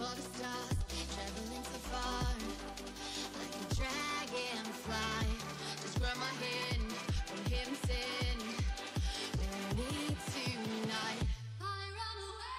for the stars, traveling so far, like a dragonfly. Just grab my hand from heaven sent. We need tonight. I run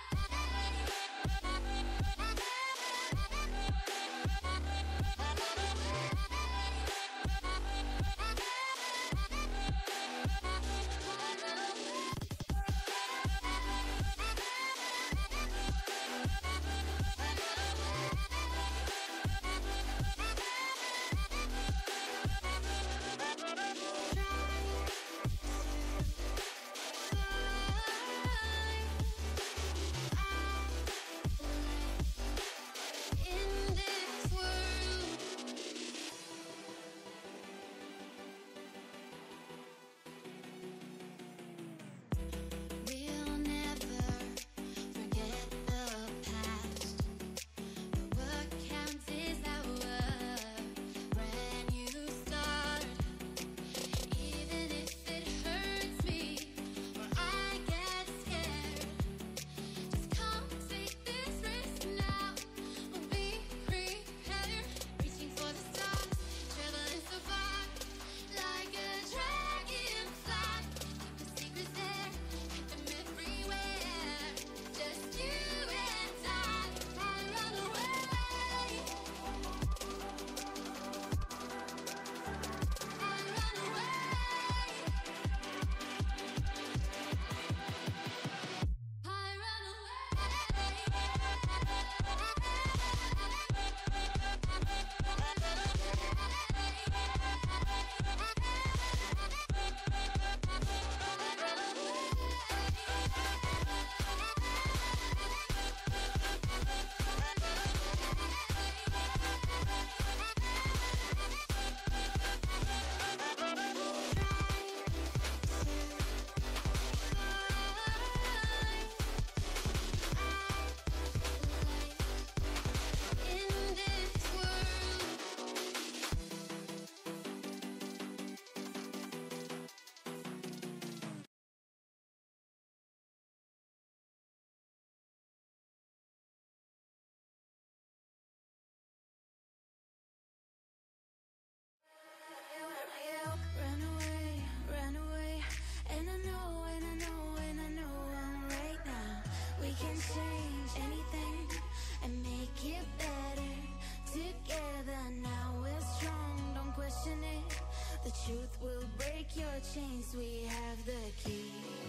truth will break your chains. We have the key.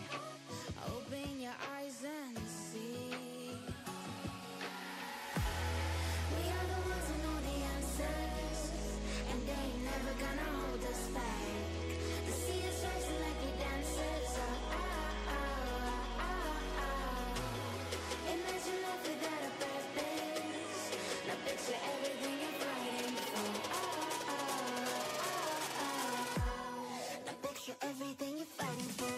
Open your eyes and see. We are the ones who know the answers, and they ain't never gonna hold us back. The sea is rising like we dancers. Imagine life without a purpose. Now picture everything you're fighting for. Everything you're fighting for.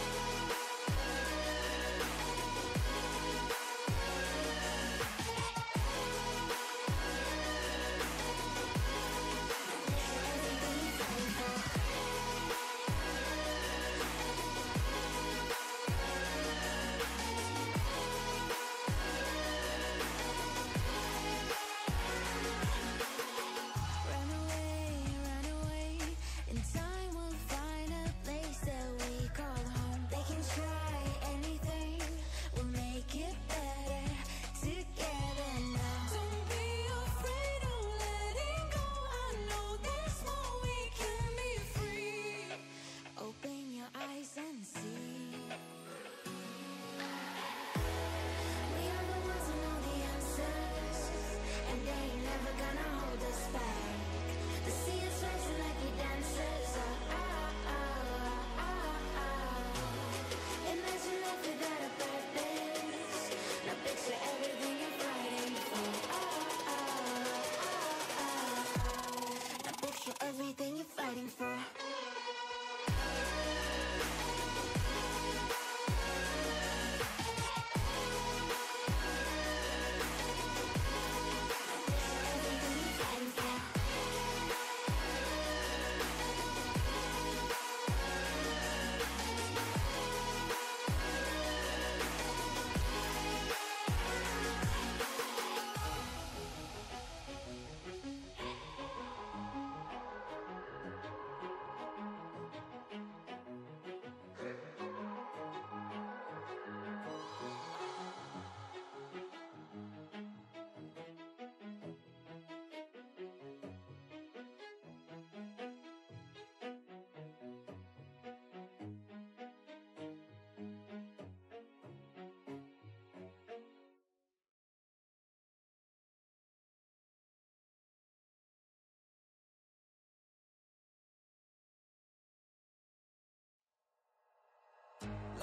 Everything you're fighting for.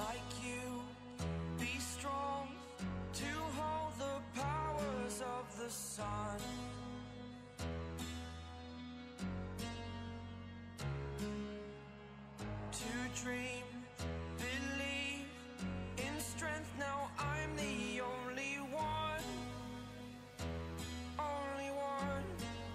like you. Be strong to hold the powers of the sun. To dream, believe in strength. Now I'm the only one, only one.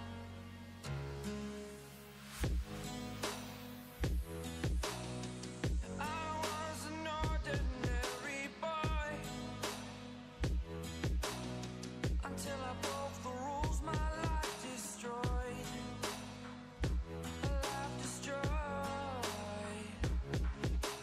I was an ordinary boy until I broke the rules. My life destroyed, a life destroyed.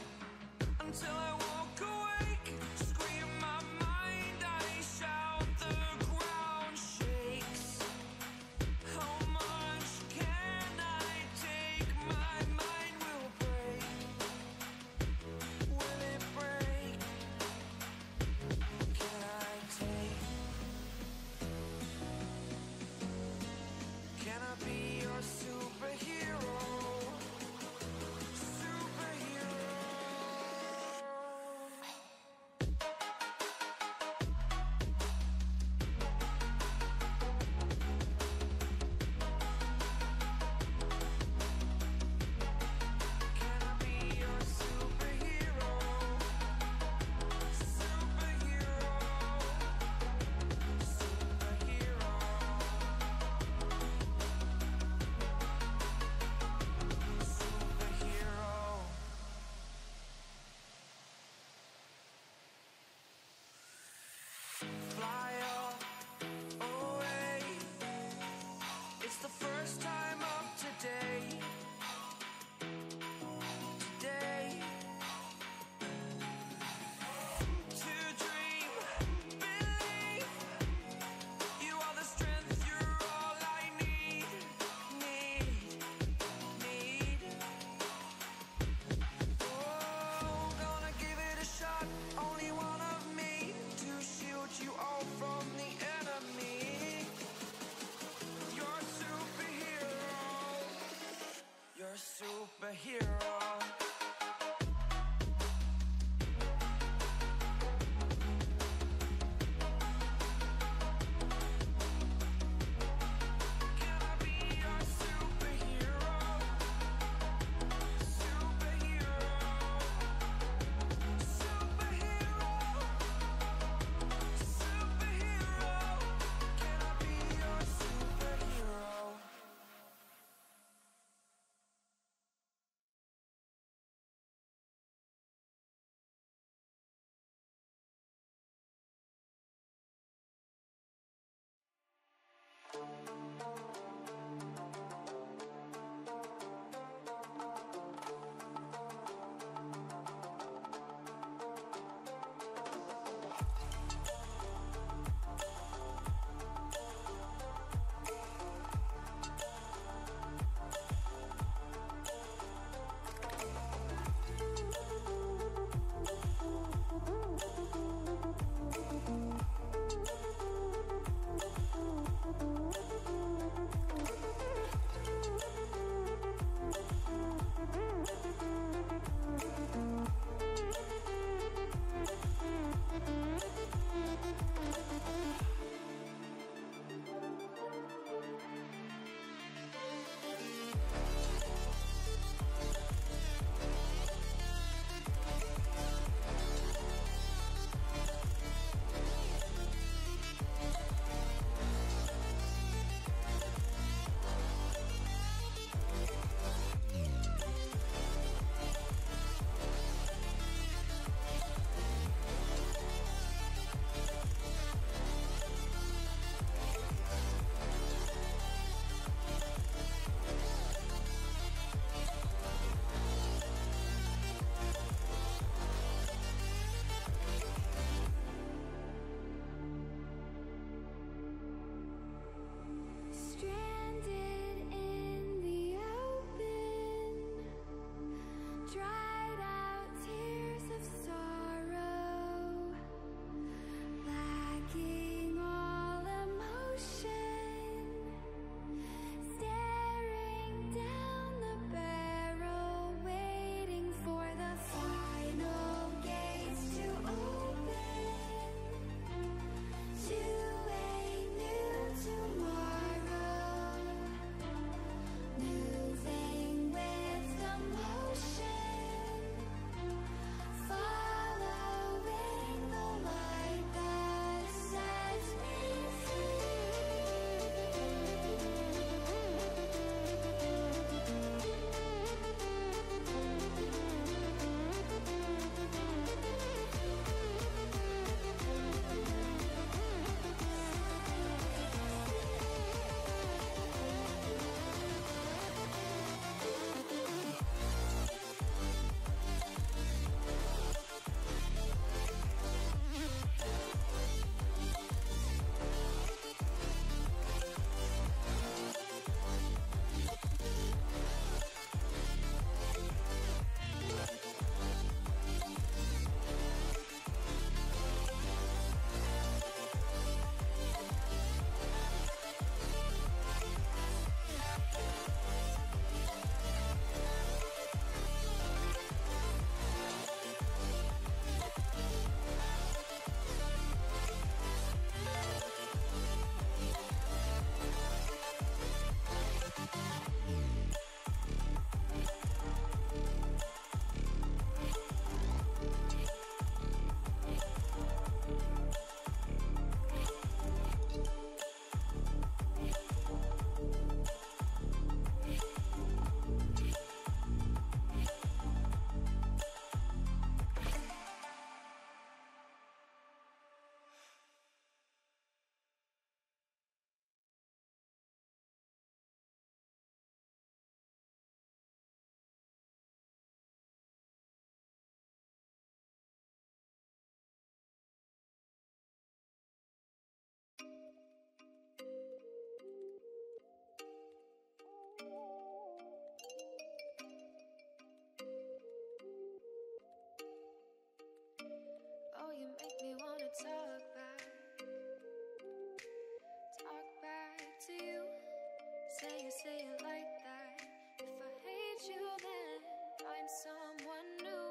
you say it like that? If I hate you, then find someone new.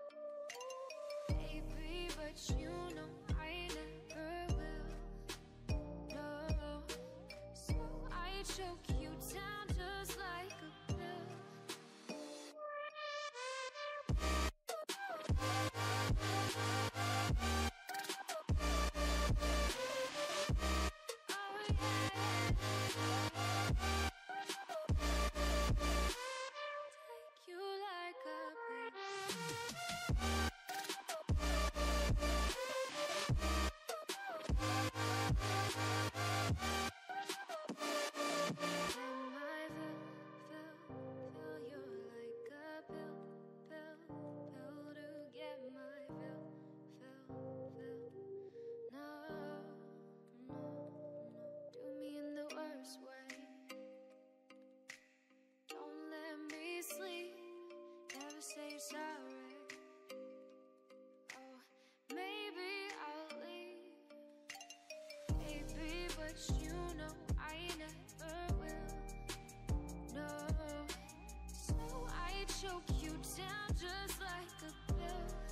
Baby, but you know I never will. No, so I choke you down just like a pill. You like a fill you like a pill to get my fill. No, do me in the worst way. Don't let me sleep. Never say you're sorry. Oh, maybe I'll leave. Baby, but you know I never will. No, so I choke you down just like a pill.